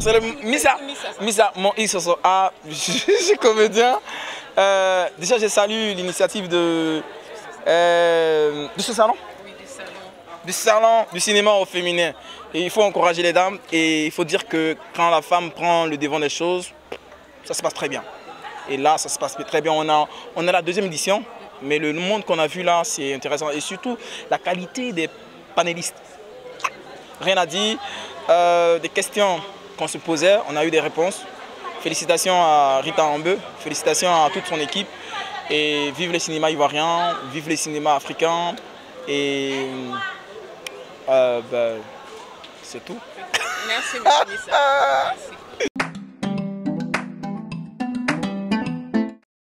C'est le Missa. Missa, mon I, A, je suis comédien. Déjà, je salue l'initiative de ce salon. Du salon du cinéma au féminin. Et il faut encourager les dames et il faut dire que quand la femme prend le devant des choses, ça se passe très bien. Et là, ça se passe très bien. On a la deuxième édition, mais le monde qu'on a vu là, c'est intéressant. Et surtout, la qualité des panélistes. Rien à dire. Des questions qu'on se posait, on a eu des réponses. Félicitations à Rita Ambeu, félicitations à toute son équipe. Et vive les cinémas ivoiriens, vive les cinémas africains. Et c'est tout. Merci, M. Nissa. Merci.